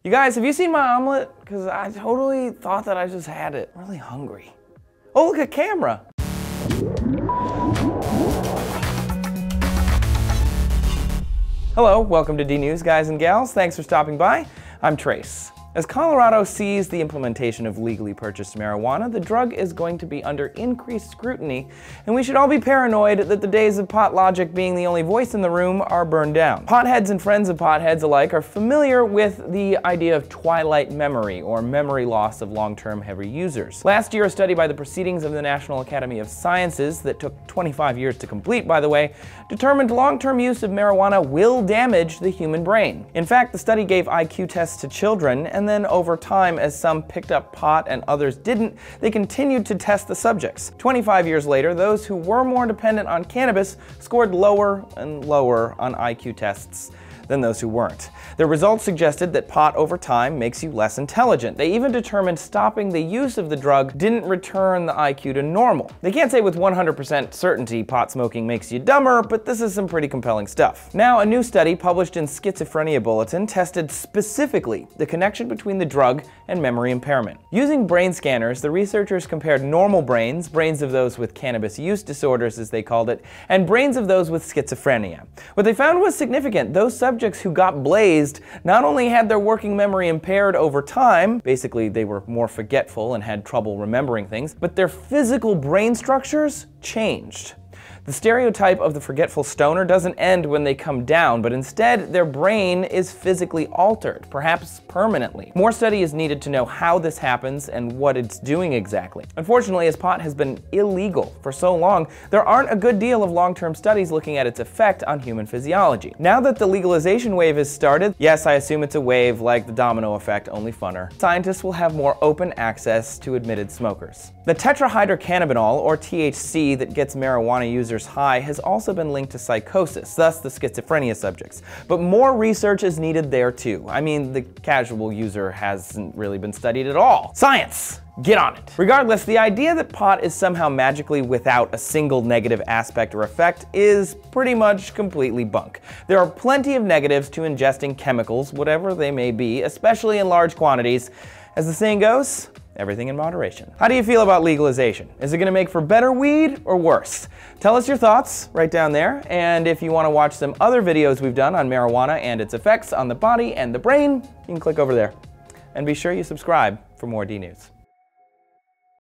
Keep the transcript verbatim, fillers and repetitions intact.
You guys, have you seen my omelet? Because I totally thought that I just had it. I'm really hungry. Oh, look at camera. Hello, welcome to D News, guys and gals. Thanks for stopping by. I'm Trace. As Colorado sees the implementation of legally purchased marijuana, the drug is going to be under increased scrutiny, and we should all be paranoid that the days of pot logic being the only voice in the room are burned down. Potheads and friends of potheads alike are familiar with the idea of Twilight memory, or memory loss of long-term heavy users. Last year, a study by the Proceedings of the National Academy of Sciences, that took twenty-five years to complete, by the way, determined long-term use of marijuana will damage the human brain. In fact, the study gave I Q tests to children, and then over time, as some picked up pot and others didn't, they continued to test the subjects. twenty-five years later, those who were more dependent on cannabis scored lower and lower on I Q tests than those who weren't. The results suggested that pot over time makes you less intelligent. They even determined stopping the use of the drug didn't return the I Q to normal. They can't say with one hundred percent certainty pot smoking makes you dumber, but this is some pretty compelling stuff. Now, a new study published in Schizophrenia Bulletin tested specifically the connection between the drug and memory impairment. Using brain scanners, the researchers compared normal brains, brains of those with cannabis use disorders as they called it, and brains of those with schizophrenia. What they found was significant. Those subjects Subjects who got blazed not only had their working memory impaired over time, basically they were more forgetful and had trouble remembering things, but their physical brain structures changed. The stereotype of the forgetful stoner doesn't end when they come down, but instead their brain is physically altered, perhaps permanently. More study is needed to know how this happens and what it's doing exactly. Unfortunately, as pot has been illegal for so long, there aren't a good deal of long-term studies looking at its effect on human physiology. Now that the legalization wave has started, yes, I assume it's a wave like the domino effect, only funner, scientists will have more open access to admitted smokers. The tetrahydrocannabinol, or T H C, that gets marijuana users high has also been linked to psychosis, thus the schizophrenia subjects. But more research is needed there too. I mean, the casual user hasn't really been studied at all. Science! Get on it. Regardless, the idea that pot is somehow magically without a single negative aspect or effect is pretty much completely bunk. There are plenty of negatives to ingesting chemicals, whatever they may be, especially in large quantities. As the saying goes, everything in moderation. How do you feel about legalization? Is it gonna make for better weed or worse? Tell us your thoughts right down there, and if you wanna watch some other videos we've done on marijuana and its effects on the body and the brain, you can click over there. And be sure you subscribe for more D News.